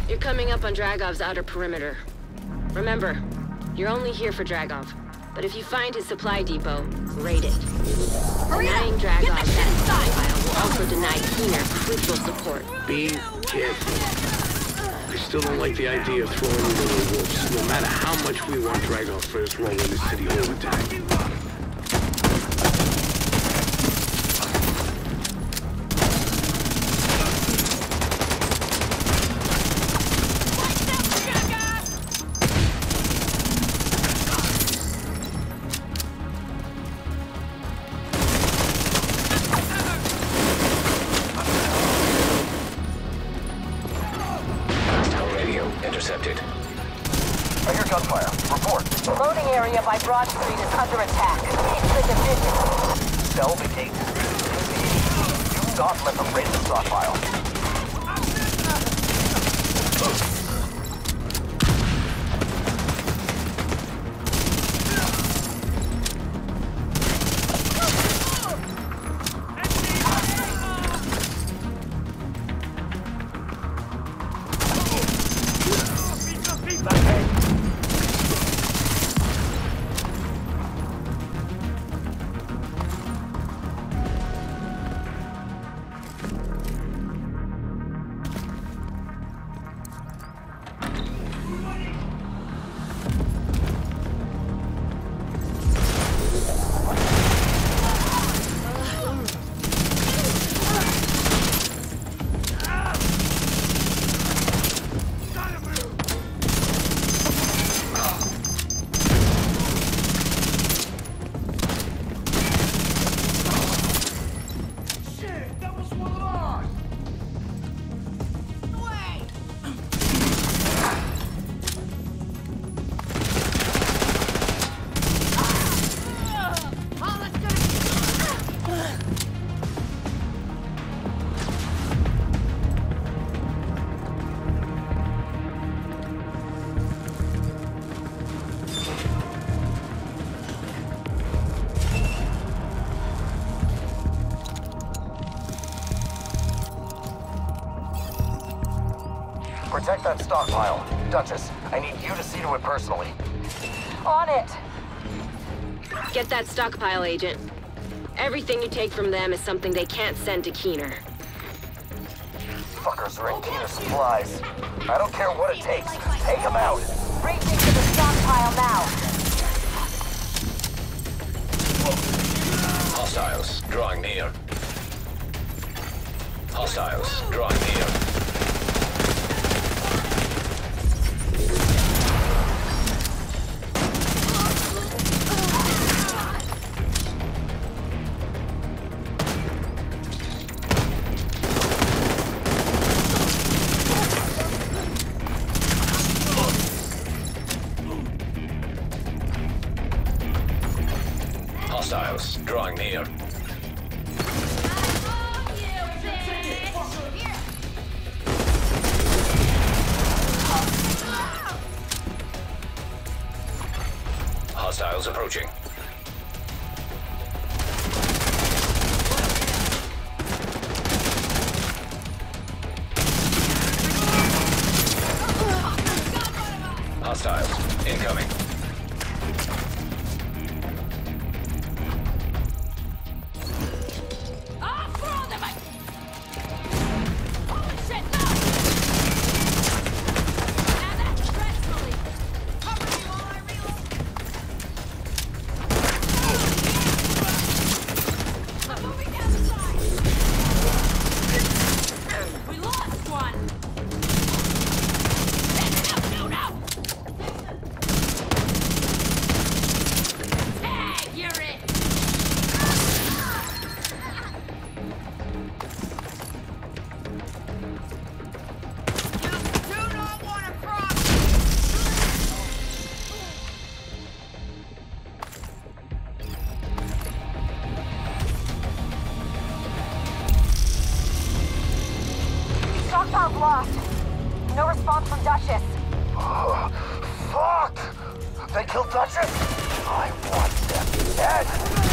You're coming up on Dragov's outer perimeter. Remember, you're only here for Dragov. But if you find his supply depot, raid it. Denying Dragov that stockpile will also deny Keener crucial support. Be careful. I still don't like the idea of throwing in little wolves, no matter how much we want Dragov first role in the city hall attack. Intercepted. I hear gunfire. Report. The loading area by Broad Street is under attack. Keep the division. Sell the gate. Do not let them raid the stockpile. Protect that stockpile. Duchess, I need you to see to it personally. On it. Get that stockpile, Agent. Everything you take from them is something they can't send to Keener. Fuckers are in Keener supplies. I don't care what it takes. Take them out. Racing to the stockpile now. Hostiles drawing near. Hostiles drawing near. Hostiles drawing near. Hostiles approaching. Hostiles incoming. Stockpile's lost. No response from Duchess. Fuck! They killed Duchess? I want them dead!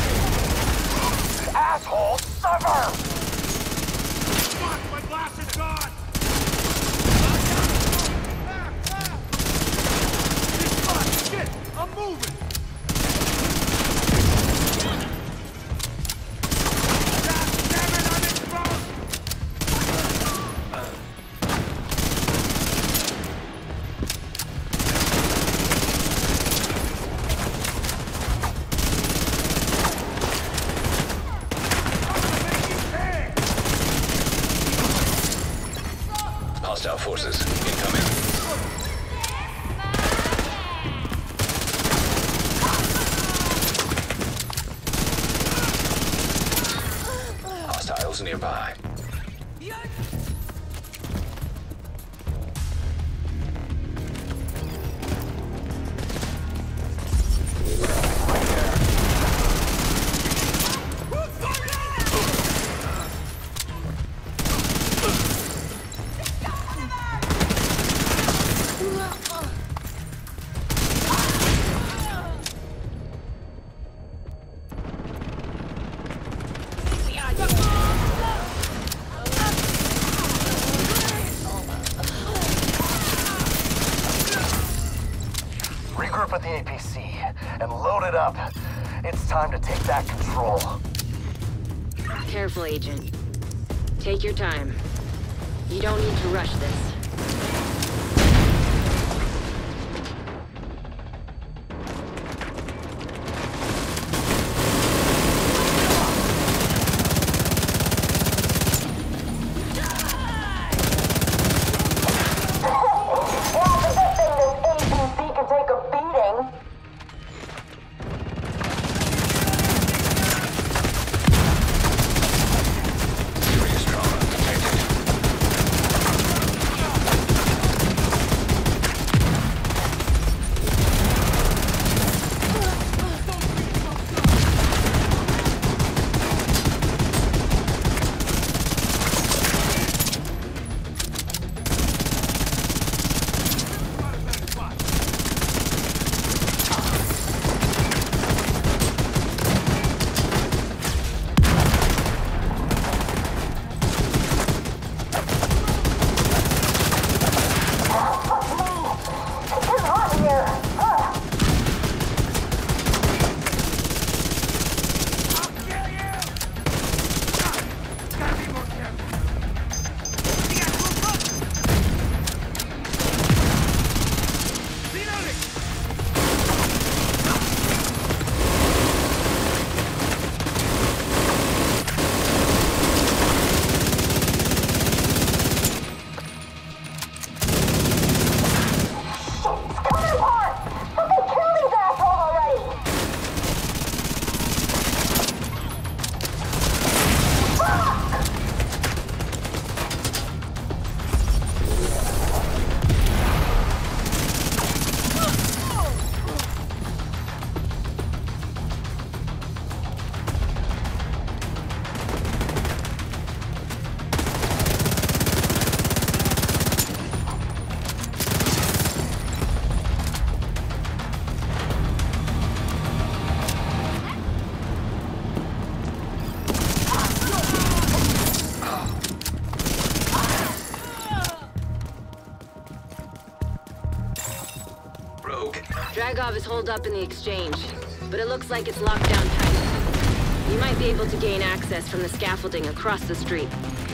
Asshole, sever! Fuck, my glass is gone! Hostile forces incoming. Hostiles nearby. Regroup at the APC and load it up. It's time to take back control. Careful, Agent. Take your time. You don't need to rush this. Serious trauma detected. Dragov is holed up in the exchange, but it looks like it's locked down tight. You might be able to gain access from the scaffolding across the street.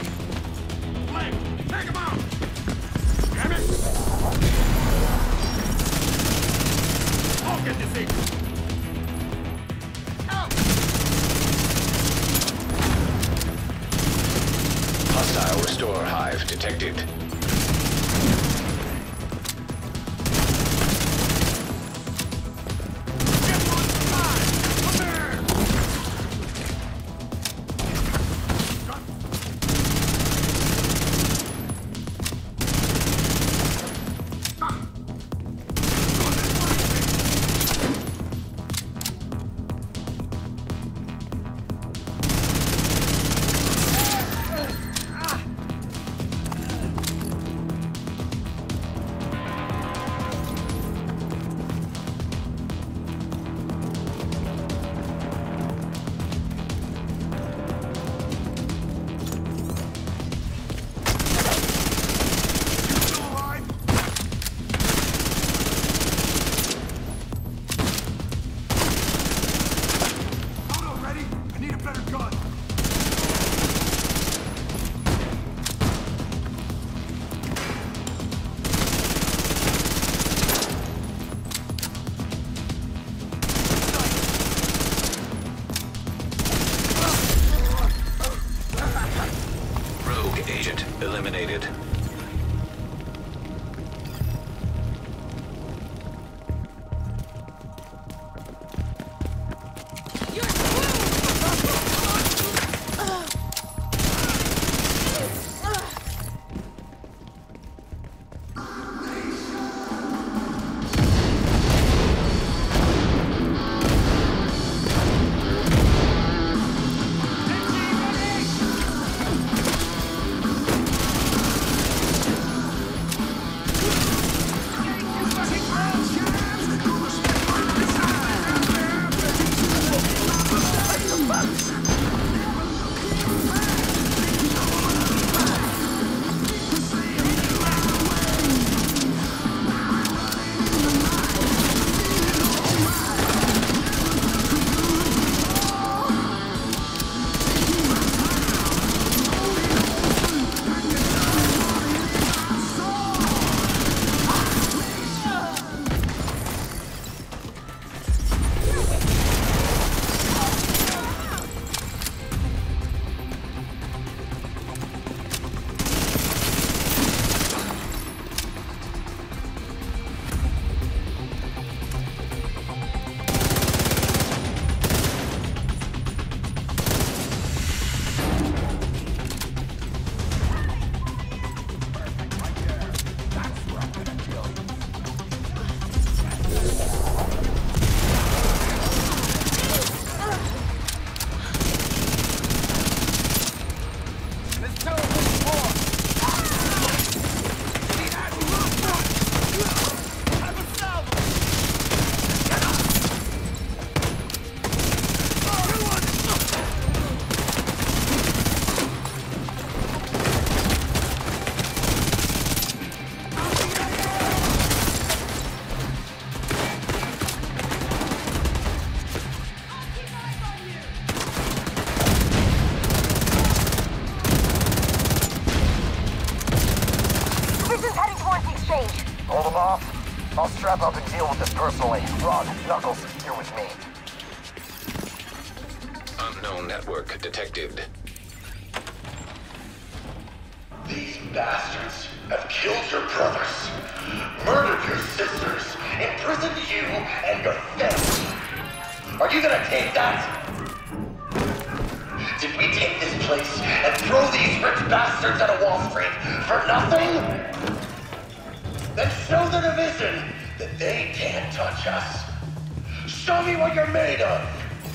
Take him out! Damn it! I'll get this thing! Hostile restore hive detected. Agent eliminated. I'll strap up and deal with this personally. Rod, Knuckles, you're with me. Unknown network detected. These bastards have killed your brothers, murdered your sisters, imprisoned you and your family. Are you gonna take that? Did we take this place and throw these rich bastards at a Wall Street for nothing? Then show the division that they can't touch us. Show me what you're made of.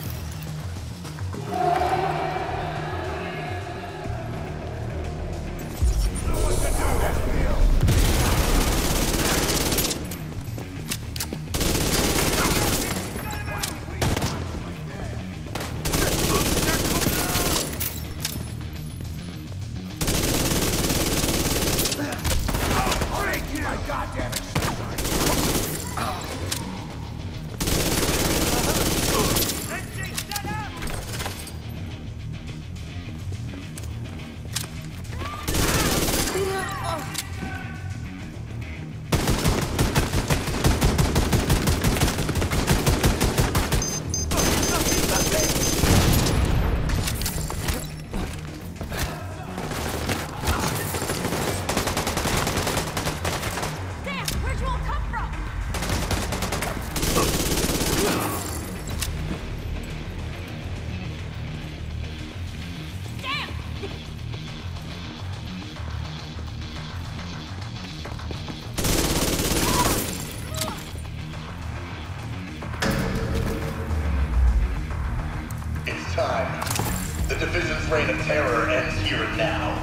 It's time. The Division's reign of terror ends here and now.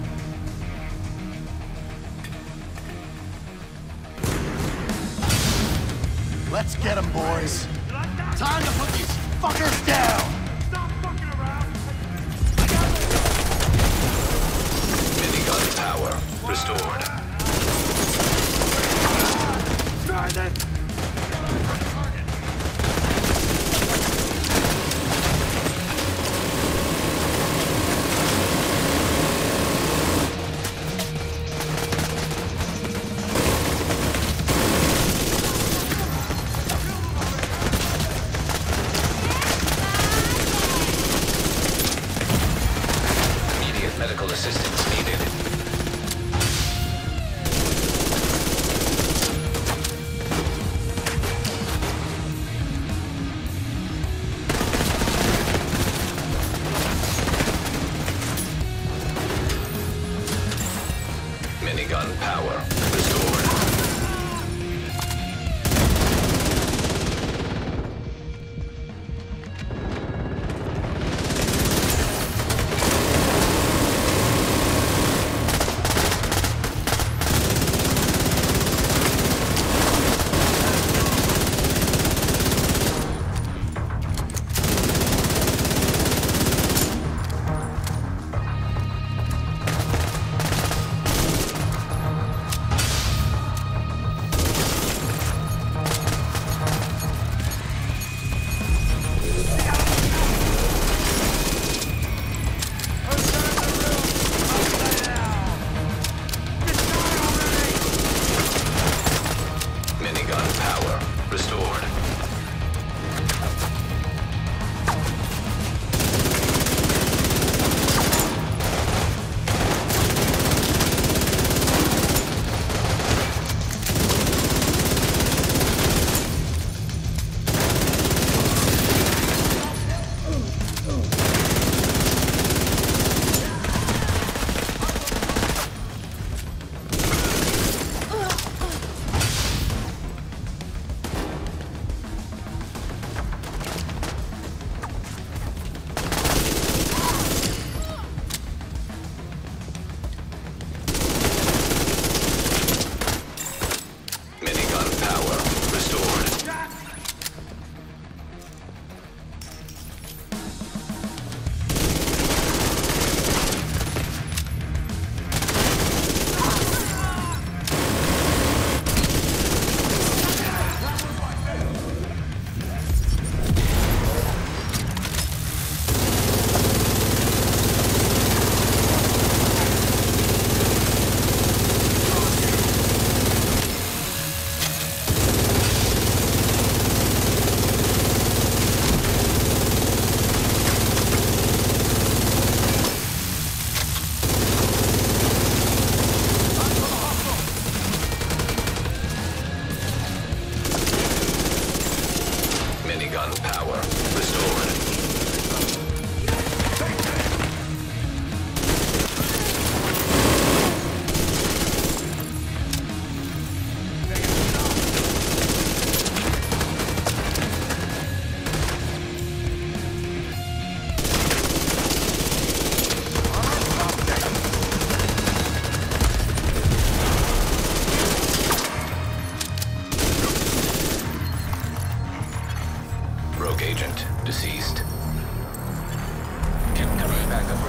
Let's get them, boys. Time to put these fuckers down! Stop fucking around! Minigun power restored. Try this! Immediate medical assistance needed. Minigun power restored.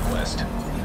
southwest.